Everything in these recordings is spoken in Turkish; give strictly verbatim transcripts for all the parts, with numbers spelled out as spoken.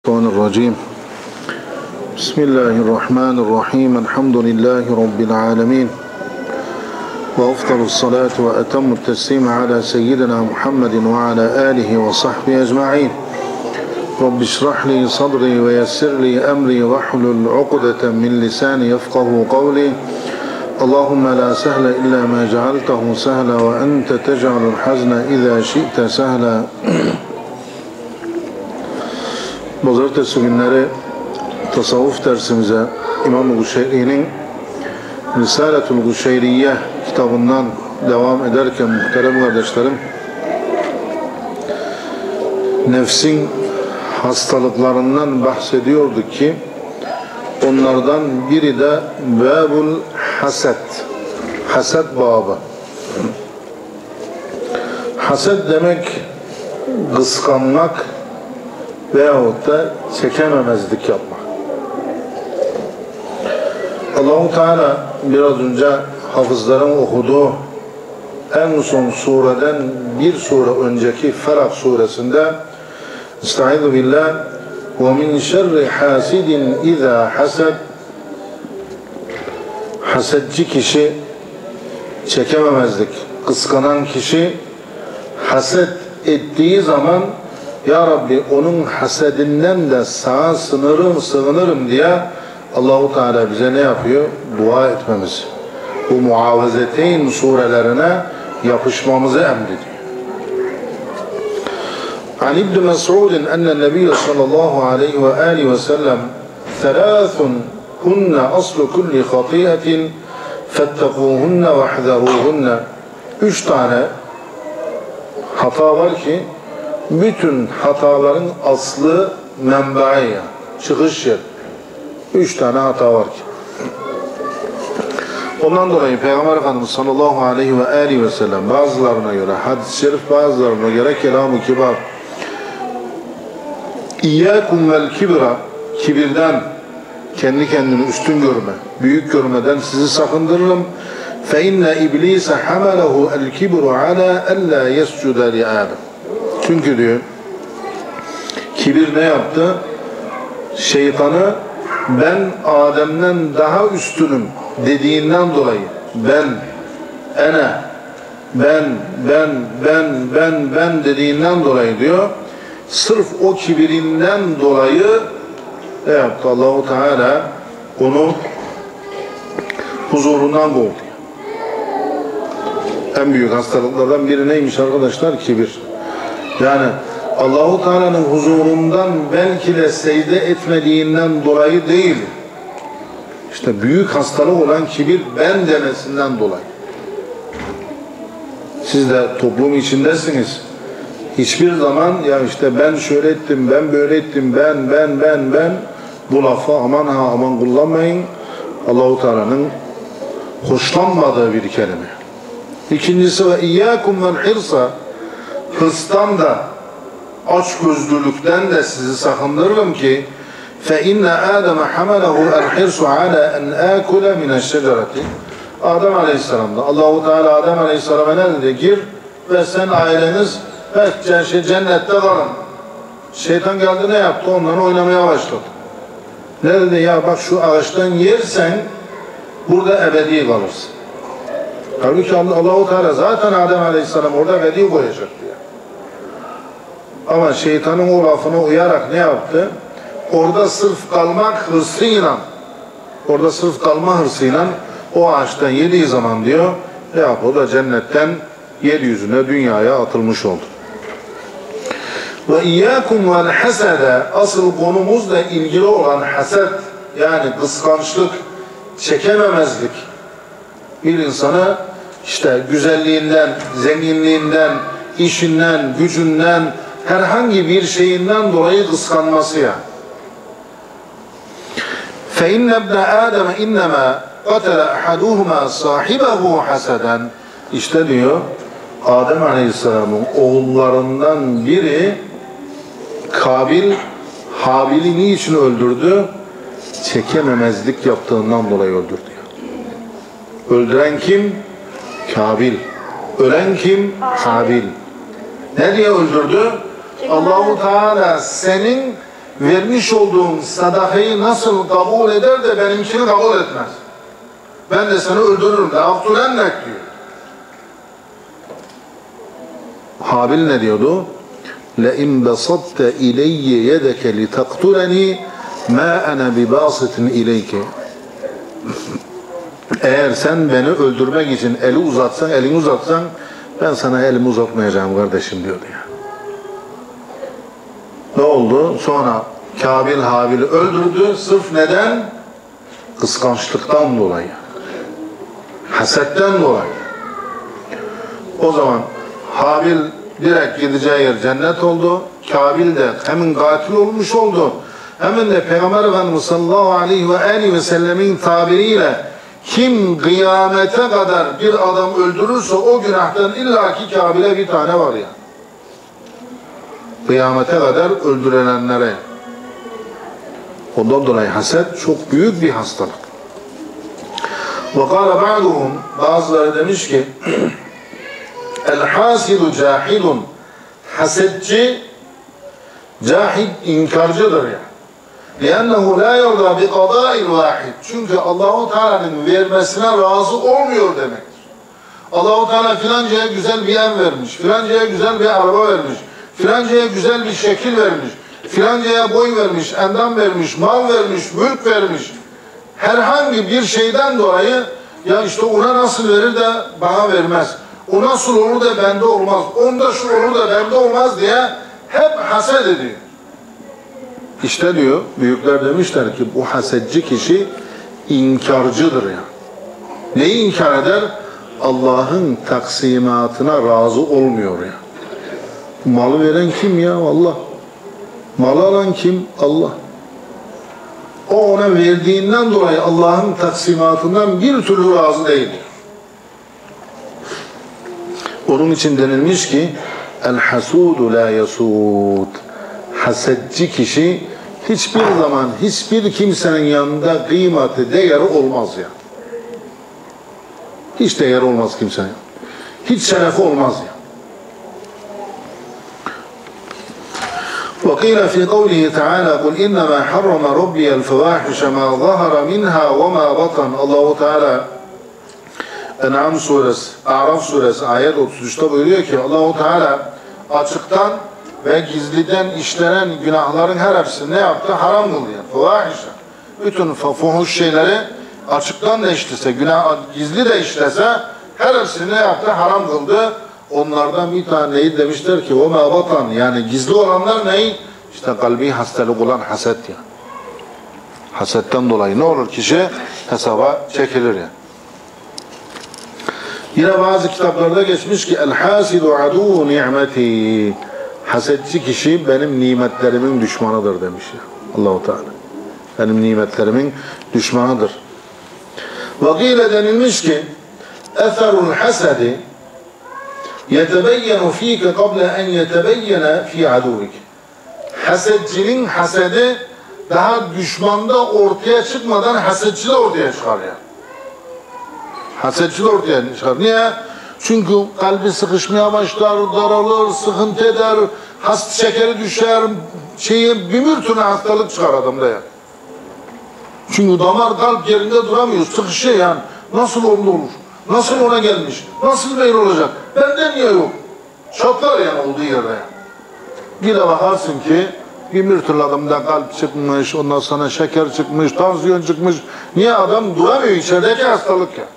الرجيم بسم الله الرحمن الرحيم الحمد لله رب العالمين وأفضل الصلاة وأتم التسليم على سيدنا محمد وعلى آله وصحبه أجمعين رب اشرح لي صدري ويسر لي أمري واحلل عقدة من لساني يفقه قولي اللهم لا سهل إلا ما جعلته سهلا وأنت تجعل الحزن إذا شئت سهلا. Pazartesi günleri tasavvuf dersimize İmam-ı Guşeyri'nin Risale-tül Guşeyriye kitabından devam ederken muhterem kardeşlerim, nefsin hastalıklarından bahsediyorduk ki onlardan biri de Bâbul Hased, Hased babı. Hased demek kıskanmak veyahut da çekememezlik yapmak. Allah-u Teala biraz önce hafızların okuduğu en son sureden bir sure önceki Felak suresinde Estaizu billah ve min şerri hasidin izâ hased, hasedci kişi, çekememezlik, kıskanan kişi haset ettiği zaman Ya Rabbi onun hasedinden de sana sınırım, sığınırım diye Allah-u Teala bize ne yapıyor? Dua etmemiz. Bu muavezeteyn surelerine yapışmamızı emrediyor. An İbn Mes'udin enne Nebiye sallallahu aleyhi ve aleyhi ve sellem thelâthun hunne aslu kulli khatiyetin fettekûhunne ve hzerûhunne. Üç tane hata var ki bütün hataların aslı, menbaı, çıkış yer. Üç tane hata var ki. Ondan dolayı Peygamber Efendimiz sallallahu aleyhi ve aleyhi ve sellem bazılarına göre hadis-i şerif, bazılarına göre kelam-ı kibar. İyyâkum vel kibra, kibirden, kendi kendini üstün görme, büyük görmeden sizi sakındırırım. Fe inne iblise hamalehu el kibru ala ella yescude li Adem. Çünkü diyor, kibir ne yaptı? Şeytanı ben Adem'den daha üstünüm dediğinden dolayı, ben, ene, ben, ben, ben, ben, ben dediğinden dolayı diyor, sırf o kibirinden dolayı ne yaptı? Allah-u Teala onu huzurundan kovdu. En büyük hastalıklardan biri neymiş arkadaşlar? Kibir. Yani Allah-u Teala'nın huzurundan belki de secde etmediğinden dolayı değil. İşte büyük hastalık olan kibir ben demesinden dolayı. Siz de toplum içindesiniz. Hiçbir zaman ya işte ben şöyle ettim, ben böyle ettim, ben, ben, ben, ben bu lafı aman ha aman kullanmayın. Allah-u Teala'nın hoşlanmadığı bir kelime. İkincisi ve iyyâkum vel hirsa, hırstan da açgözlülükten de sizi sakındırırım ki fe inne Adem'e hamalehu el hirsu ala en akule mineşşecereti. Adem Aleyhisselam'da Allah-u Teala Adem Aleyhisselam'a ne dedi? Gir ve sen aileniz ve cennette kalın. Şeytan geldi ne yaptı? Ondan oynamaya başladı. Ne dedi? Ya bak şu ağaçtan yersen burada ebedi kalırsın. Halbuki Allah-u Teala zaten Adem Aleyhisselam orada ebedi koyacak diye. Ama şeytanın o lafına uyarak ne yaptı? Orada sırf kalmak hırsıyla, orada sırf kalma hırsıyla o ağaçtan yediği zaman diyor, ne yaptı? O da cennetten yeryüzüne, dünyaya atılmış oldu. Ve iyyâkum vel hasede, asıl konumuzla ilgili olan haset, yani kıskançlık, çekememezlik, bir insanı işte güzelliğinden, zenginliğinden, işinden, gücünden, herhangi bir şeyinden dolayı kıskanması ya. فَاِنَّ ابْنَ آدَمَ اِنَّمَا قَتَلَ اَحَدُهُمَا صَاحِبَهُ حَسَدًا. İşte diyor, Adem Aleyhisselam'ın oğullarından biri Kabil, Habil'i niçin öldürdü? Çekememezlik yaptığından dolayı öldürdü. Öldüren kim? Kabil. Ölen kim? Habil. Ne diye öldürdü? Allah-u Teala senin vermiş olduğum sadakayı nasıl kabul eder de benimkini kabul etmez. Ben de seni öldürürüm. لَاَقْتُلَنَّكْ diyor. Habil ne diyordu? لَاِنْ بَسَطْتَ اِلَيَّ يَدَكَ لِتَقْتُلَنِي مَا أَنَا بِبَاسِطٍ اِلَيْكَ. Eğer sen beni öldürmek için eli uzatsan, elini uzatsan ben sana elimi uzatmayacağım kardeşim diyordu ya. Ne oldu? Sonra Kabil Habil'i öldürdü. Sırf neden? Kıskançlıktan dolayı. Hasetten dolayı. O zaman Habil direkt gideceği yer cennet oldu. Kabil de hemen katil olmuş oldu. Hemen de Peygamber Efendimiz sallallahu aleyhi ve aleyhi ve sellemin tabiriyle kim kıyamete kadar bir adam öldürürse o günahtan illaki Kabil'e bir tane var ya. Kıyamete kadar öldürülenlere. Ondan dolayı haset çok büyük bir hastalık. وَقَالَ بَعْدُهُمْ bazıları demiş ki El-hasidu cahilun, hasetçi cahil, inkarcıdır ya. لِأَنَّهُ لَا يَرْضَى بِقَضَاءِ الْوَاحِدِ Çünkü Allah-u Teala'nın vermesine razı olmuyor demektir. Allah-u Teala filancaya güzel bir ev vermiş, filancaya güzel bir araba vermiş, filancaya güzel bir şekil vermiş, filancaya boy vermiş, endam vermiş, mal vermiş, mülk vermiş. Herhangi bir şeyden dolayı ya işte ona nasıl verir de bana vermez. O nasıl olur da bende olmaz. Onda şu olur da bende olmaz diye hep haset ediyor. İşte diyor, büyükler demişler ki bu hasetçi kişi inkarcıdır ya. Neyi inkar eder? Allah'ın taksimatına razı olmuyor ya. Malı veren kim ya? Allah. Malı alan kim? Allah. O ona verdiğinden dolayı Allah'ın taksimatından bir türlü razı değil. Onun için denilmiş ki El-hasudu la yasud. Hasetçi kişi hiçbir zaman hiçbir kimsenin yanında kıymeti, değeri olmaz ya. Hiç değeri olmaz kimsenin. Hiç şerefi olmaz ya. وقيل في قوله تعالى قل إنما حرم ربي الفواحش ما ظهر منها وما بطن. Allah-u Teala En'am suresi, Araf suresi ayet otuz üçte buyuruyor ki Allah-u Teala açıktan ve gizliden işlenen günahların her hepsini ne yaptı? Haram kıldı yani. Fevahişe. Bütün fuhuş şeyleri açıktan da işlese, günah gizli de işlese her hepsini ne yaptı? Haram kıldı. Onlardan bir taneyi demişler ki o mabatan, yani gizli olanlar neyi? İşte kalbi hastalık olan haset ya. Hasetten dolayı ne olur? Kişi hesaba çekilir ya. Yine bazı kitaplarda geçmiş ki el-hasidu adu ni'meti. Hasetçi kişi benim nimetlerimin düşmanıdır demiş ya Allah-u Teala. Benim nimetlerimin düşmanıdır. Vakile denilmiş ki eferul hasedi yetebeyyenu fîke kable en yetebeyyene fî aduvik. Hasetçinin hasedi daha düşmanda ortaya çıkmadan hasetçi de ortaya çıkar ya. Hasetçi de ortaya çıkar. Niye? Çünkü kalbi sıkışmaya başlar, daralır, sıkıntı eder, hast şekeri düşer, şeyi, bir türlü hastalık çıkar adamda ya. Çünkü damar kalp yerinde duramıyor, sıkışıyor yani. Nasıl oldu olur? Nasıl ona gelmiş? Nasıl böyle olacak? Bende niye yok? Çatlar yani olduğu yerde ya. Bir de bakarsın ki bir türlü adamda kalp çıkmış, ondan sonra şeker çıkmış, tansiyon çıkmış. Niye? Adam duramıyor, içerideki hastalık ya.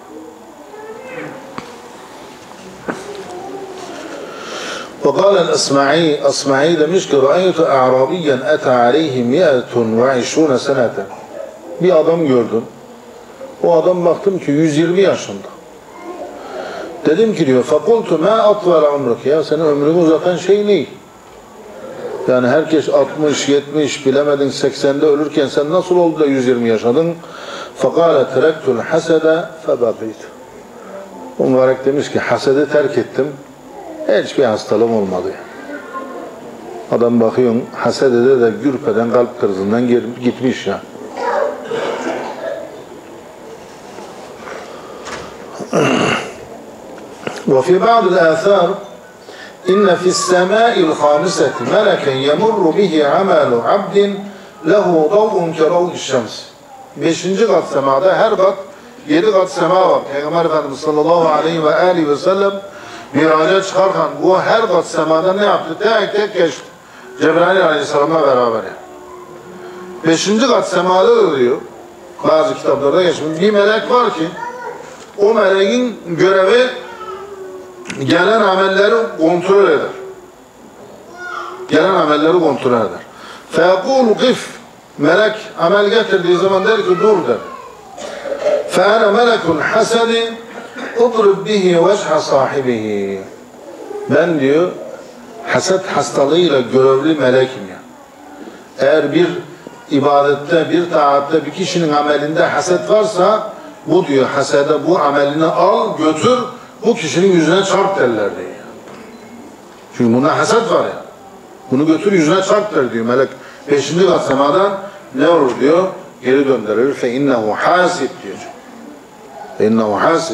وقال الأصمعي أصمعي demiş ki رأيت أعرابيا أتى عليه مئة وعشرون سنة. Bir adam gördüm. O adam baktım ki yüz yirmi yaşında. Dedim ki diyor فَقُلْتُ مَا أَطْوَلَ عُمْرُكَ Ya senin ömrünü uzatan şey ne? Yani herkes altmış, yetmiş, bilemedin seksende ölürken sen nasıl oldu da yüz yirmi yaşadın? فَقَالَ تَرَكْتُ الْحَسَدَ فَبَقِيتُ. O mübarek demiş ki hasedi terk ettim. Hiçbir hastalığım olmadı. Adam bakıyorsun hasedede de gürpeden kalp krizinden gitmiş ya. وفي بعض الآثار inne fis semâil hâmiseti meleken yemurru bihi amelu abdin lehu dav'un ke dav'iş şems. Beşinci kat semada, her kat yedi kat sema var. Peygamber Efendimiz sallallahu aleyhi ve aleyhi ve sellem miraca çıkarken bu her kat semada ne yaptı? Tek tek geçti. Cebrail aleyhisselamla beraber yani. Beşinci kat semada da diyor, bazı kitaplarda geçmiş, bir melek var ki o meleğin görevi gelen amelleri kontrol eder. Gelen amelleri kontrol eder. فَيَقُولُ قِفْ Melek amel getirdiği zaman der ki dur der. فَاَنَا مَلَكُ الْحَسَدِ اُضْرِبْ بِهِ وَجْحَ صَاحِبِهِ Ben diyor, haset hastalığıyla görevli melekim ya. Eğer bir ibadette, bir taatte, bir kişinin amelinde haset varsa, bu diyor hasede bu amelini al, götür, bu kişinin yüzüne çarp derler diyor. Çünkü bunda haset var ya. Bunu götür yüzüne çarp der diyor melek. Beşinci kat semadan ne olur diyor? Geri döndürür. Fe innehu hasib diyor. Fe innehu hasib.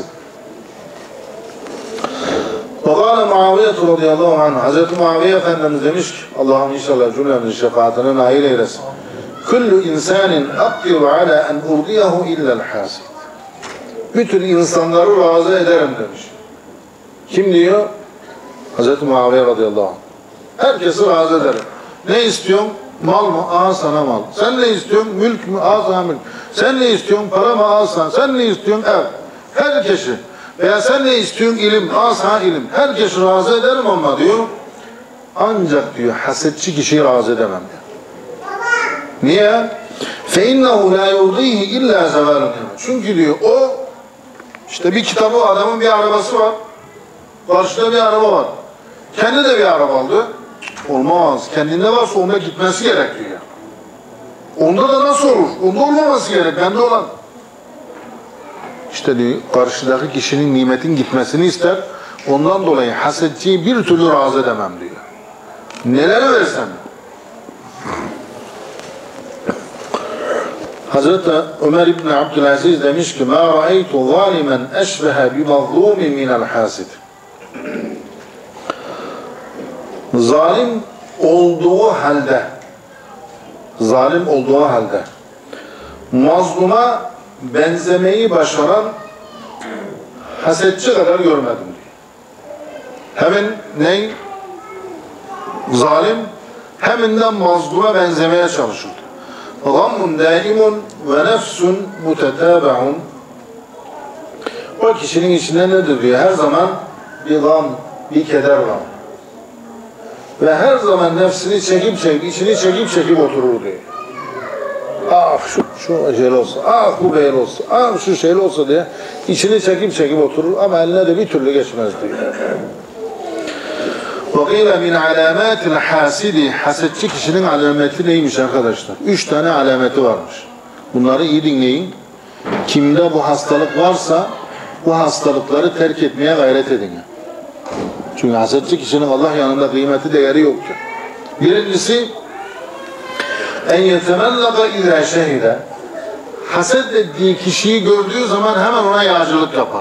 Ve kâle Muaviye radıyallahu anh. Hazreti Muaviye Efendimiz demiş ki Allah'ım inşallah cümlemizin şefaatine nail eylesin. Kullu insanin akdiru ala en urdiyahu illel hasib. Bütün insanları razı ederim demiş. Kim diyor? Hazreti Muaviye radıyallahu anh. Herkesi razı ederim. Ne istiyorsun? Mal mı? Aa sana mal. Sen ne istiyorsun? Mülk mü? Aa sana mülk. Sen ne istiyorsun? Para mı? Aa sana. Sen ne istiyorsun? Ev. Herkesi. Veya sen ne istiyorsun? İlim. Aa sana ilim. Herkesi razı ederim ama diyor. Ancak diyor hasetçi kişiyi razı edemem diyor. Niye? فَاِنَّهُ لَا يُرْضِيهِ اِلَّا زَوَالٌ. Çünkü diyor o işte bir kitabı adamın bir arabası var. Karşıda bir araba var. Kendi de bir araba aldı. Olmaz. Kendinde varsa onda gitmesi gerekiyor ya. Onda da nasıl olur? Onda olmaması gerek. Bende olan. İşte diyor, karşıdaki kişinin nimetin gitmesini ister. Ondan dolayı hasetçiyi bir türlü razı edemem diyor. Neleri versem. Hazreti Ömer İbni Abdülaziz demiş ki مَا رَأَيْتُ ظَالِمًا اَشْبَهَ بِمَظْلُومٍ مِنَ الْحَاسِدِ. Zalim olduğu halde zalim olduğu halde mazluma benzemeyi başaran hasetçi kadar görmedim diyor. Hemen ney? Zalim heminden mazluma benzemeye çalışırdı. Gammun daimun ve nefsun mutetâbe'un. O kişinin içinde nedir diyor? Her zaman bir gam, bir keder var. Ve her zaman nefsini çekip çekip, içini çekip çekip oturur diyor. Ah şu, şu şeyle olsa, ah bu böyle olsa, ah şu şeyle olsa diye içini çekip çekip oturur ama eline de bir türlü geçmez diyor. وَقِيلَ مِنْ عَلَامَاتِ الْحَاسِدِ Hasetçi kişinin alameti neymiş arkadaşlar? Üç tane alameti varmış. Bunları iyi dinleyin. Kimde bu hastalık varsa bu hastalıkları terk etmeye gayret edin. Çünkü hasetçi kişinin Allah yanında kıymeti değeri yoktur. Birincisi en yetemellaka izâ şehide. Haset ettiği kişiyi gördüğü zaman hemen ona yağcılık yapar.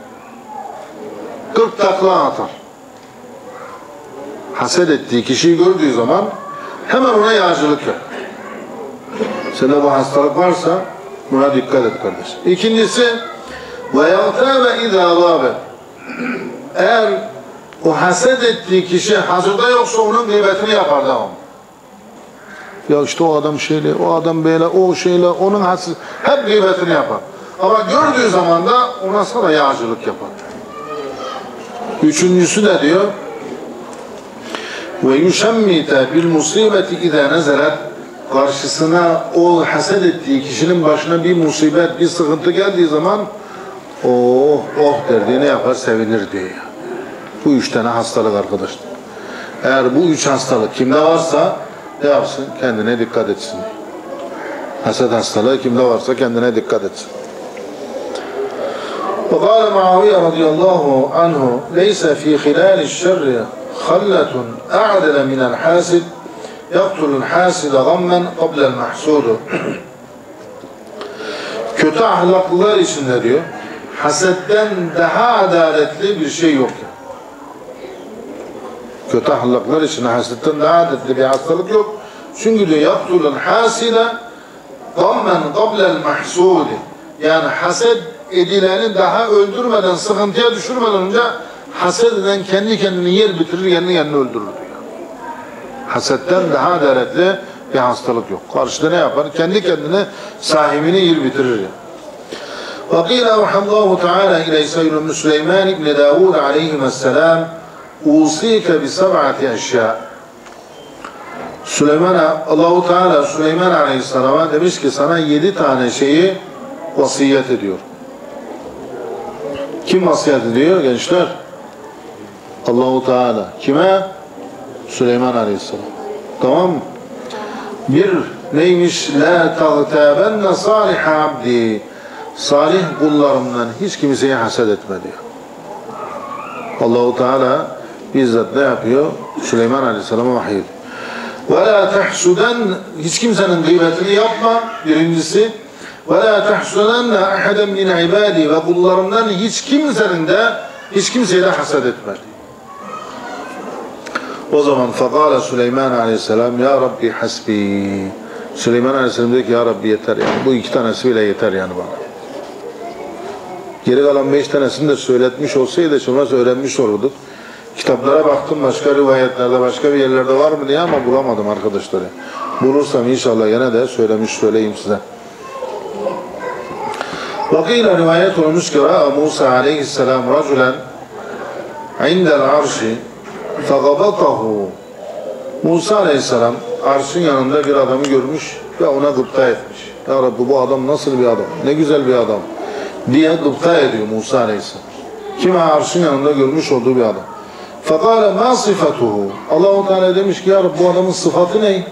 Kırk takla atar. Haset ettiği kişiyi gördüğü zaman hemen ona yağcılık yapar. Sende bu hastalık varsa buna dikkat et kardeş. İkincisi ve yagtâbe izâ gâbe. Eğer o haset ettiği kişi hazırda yoksa onun gıybetini yapar devam. Ya işte o adam şeyle, o adam böyle, o şeyle, onun haset, hep gıybetini yapar. Ama gördüğü zaman da ona sana yağcılık yapar. Üçüncüsü de diyor ve yuşemmite bil musibeti izâ nezelet. Karşısına o haset ettiği kişinin başına bir musibet, bir sıkıntı geldiği zaman oh oh der diye ne yapar? Sevinir diyor. Bu üç tane hastalık arkadaşlar. Eğer bu üç hastalık kimde varsa ne yapsın? Kendine dikkat etsin. Haset hastalığı kimde varsa kendine dikkat etsin. وقال معاوية رضي الله عنه ليس في خلال الشر خلة أعدل من الحاسد يقتل الحاسد غما قبل المحسود. Kötü ahlaklılar içinde diyor hasetten daha adaletli bir şey yok. kötü ahlaklar için hasetten daha adetli bir hastalık yok. Çünkü diyor yaktulul haside gammen qablel mahsudi. Yani haset edileni daha öldürmeden, sıkıntıya düşürmeden önce haset eden kendi kendini yer bitirir, kendi kendini öldürür diyor. Hasetten daha adaletli bir hastalık yok. Karşıda ne yapar? Kendi kendine sahibini yer bitirir. وقيل أوحى الله تعالى إلى سليمان بن داود عليهما السلام أوصيك بسبعة أشياء. Süleyman'a Allahu Teala Süleyman Aleyhisselam'a demiş ki sana yedi tane şeyi vasiyet ediyor. Kim vasiyet ediyor gençler? Allahu Teala. Kime? Süleyman Aleyhisselam. Tamam mı? Bir neymiş? La tağtabenne salih abdi. Salih kullarımdan hiç kimseye haset etme diyor. Allahu Teala bizzat ne yapıyor? Süleyman Aleyhisselam'a vahiy ediyor. Ve la tahsuden, hiç kimsenin gıybetini yapma birincisi. Ve la tahsudenne ahaden min ibadi, ve kullarımdan hiç kimsenin de hiç kimseye de haset etme. O zaman fekale Süleyman Aleyhisselam ya Rabbi hasbi. Süleyman Aleyhisselam diyor ki ya Rabbi yeter yani. Bu iki tanesi bile yeter yani bana. Geri kalan beş tanesini de söyletmiş olsaydı sonra öğrenmiş olurduk. Kitaplara baktım başka rivayetlerde, başka bir yerlerde var mı diye ama bulamadım arkadaşlar. Bulursam inşallah yine de söylemiş söyleyeyim size. Vakıyla rivayet olmuş ki Musa aleyhisselam raculen indel arşi fegabatahu. Musa aleyhisselam arşın yanında bir adamı görmüş ve ona gıpta etmiş. Ya Rabbi bu adam nasıl bir adam, ne güzel bir adam diye gıpta ediyor Musa aleyhisselam. Kime arşın yanında görmüş olduğu bir adam. Fekale ma sıfatuhu. Allah-u Teala demiş ki ya Rabbi bu adamın sıfatı ne?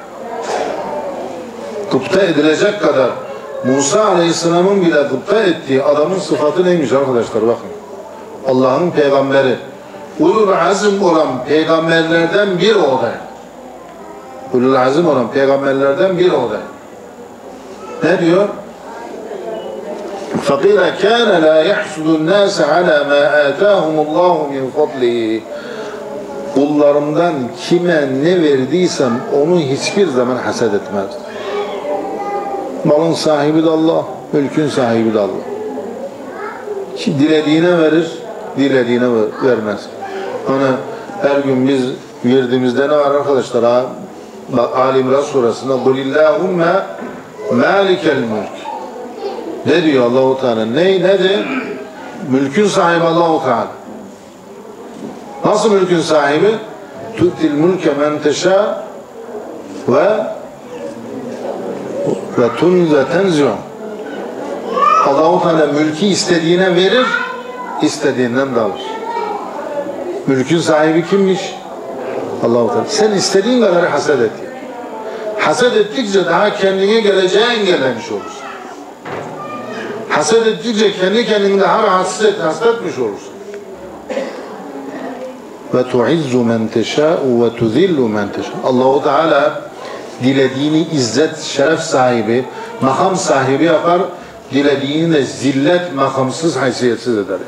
Gıpta edilecek kadar Musa Aleyhisselam'ın bile gıpta ettiği adamın sıfatı neymiş arkadaşlar bakın. Allah'ın peygamberi. Ulul azim olan peygamberlerden bir o da. Ulul azim olan peygamberlerden bir o da. Ne diyor? فَقِيلَ كَانَ لَا يَحْسُدُ النَّاسَ عَلَى مَا آتَاهُمُ اللّٰهُ مِنْ فَضْلِهِ. Kullarımdan kime ne verdiysem onu hiçbir zaman haset etmez. Malın sahibi de Allah, mülkün sahibi de Allah. Ki dilediğine verir, dilediğine vermez. Hani her gün biz verdiğimizde ne var arkadaşlar? Ha? Ali İmran surasında قُلِ اللّٰهُمَّ مَالِكَ الْمُلْكِ. Ne diyor Allah-u Teala? Ne, nedir? Mülkün sahibi Allah-u Teala. Nasıl mülkün sahibi? Tu'til mülke men teşâ ve ve tunze tenzi'un. Allah-u Teala mülkü istediğine verir, istediğinden de alır. Mülkün sahibi kimmiş? Allah-u Teala. Sen istediğin kadar haset et. Haset ettikçe daha kendine geleceğe engellemiş olursun. Haset ettikçe kendi kendini daha rahatsız et, hasretmiş olursun. Ve tu'izzu men teşâ'u ve tuzillu men teşâ'u. Allah-u Teala dilediğini izzet, şeref sahibi, makam sahibi yapar, dilediğini de zillet, makamsız, haysiyetsiz eder.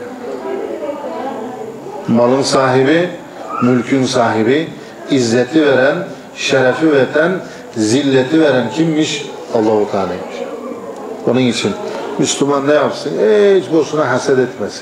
Malın sahibi, mülkün sahibi, izzeti veren, şerefi veren, zilleti veren kimmiş? Allah-u Teala'ymış. Onun için Müslüman ne yapsın? Hiç boşuna haset etmesin.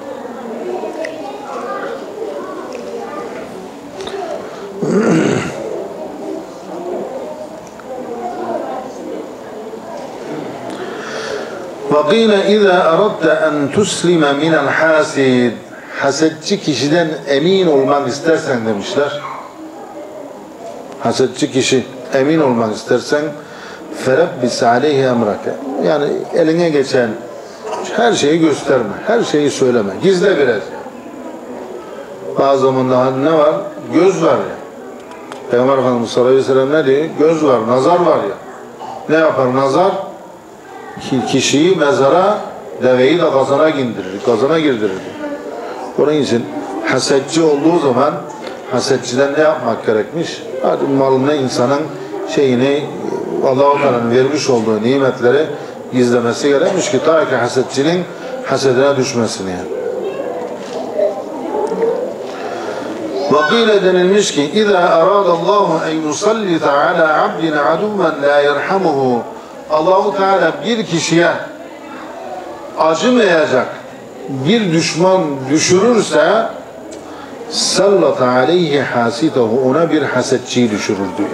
وَقِيلَ اِذَا اَرَدْتَ اَنْ تُسْلِمَ مِنَ الْحَاسِدِ. Hasetçi kişiden emin olmak istersen demişler. Hasetçi kişi emin olmak istersen فَرَبِّسْ عَلَيْهِ اَمْرَكَ. Yani eline geçen her şeyi gösterme, her şeyi söyleme, gizle biraz. Bazı zamanda ne var? Göz var ya. Peygamber Efendimiz sallallahu aleyhi ve sellem ne diyor? Göz var, nazar var ya. Ne yapar nazar? Kişiyi mezara, deveyi de kazana girdirir, kazana girdirir. Onun için hasetçi olduğu zaman hasetçiden ne yapmak gerekmiş? Hadi malını, insanın şeyini, Allah-u Teala'nın vermiş olduğu nimetleri gizlemesi gerekmiş ki ta ki hasetçinin hasedine düşmesini yani. Vakile denilmiş ki İzâ arâdallâhu en yusallita alâ abdin aduven lâ yerhamuhu. Allah-u Teala bir kişiye acımayacak bir düşman düşürürse sallata aleyhi hasitahu, ona bir hasetçiyi düşürür diyor.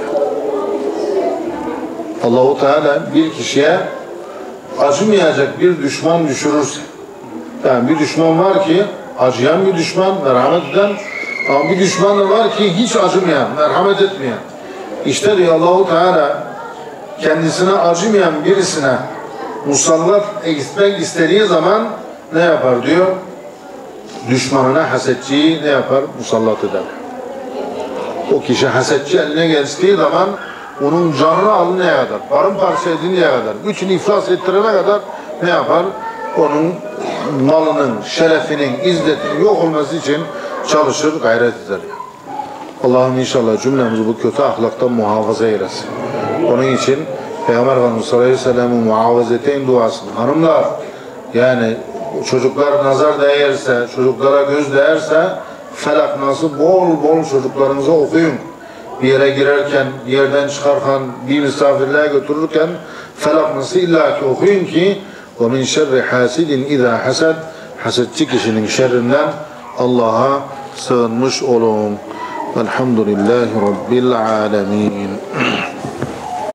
Allah-u Teala bir kişiye acımayacak bir düşman düşürürse, yani bir düşman var ki acıyan bir düşman, merhamet eden, ama bir düşman da var ki hiç acımayan, merhamet etmeyen. İşte diyor Allah-u Teala kendisine acımayan birisine musallat etmek istediği zaman ne yapar diyor? Düşmanına hasetçiyi ne yapar? Musallat eder. O kişi hasetçi eline geçtiği zaman onun canını alınaya kadar, paramparça edilmeye kadar, gücünü iflas ettirene kadar ne yapar? Onun malının, şerefinin, izzetinin yok olması için çalışır, gayret eder. Allah'ım inşallah cümlemizi bu kötü ahlaktan muhafaza eylesin. Onun için Peygamber Efendimiz sallallahu aleyhi ve sellem'in muavazeteyn duasını, hanımlar, yani çocuklar nazar değerse, çocuklara göz değerse Felak Nas'ı bol bol çocuklarınıza okuyun. Bir yere girerken, bir yerden çıkarken, bir misafirliğe götürürken Felak Nas'ı illaki okuyun ki وَمِنْ شَرِّ حَاسِدٍ اِذَا حَسَدٍ, hasetçi kişinin şerrinden Allah'a sığınmış olun. Velhamdülillahi Rabbil alemin.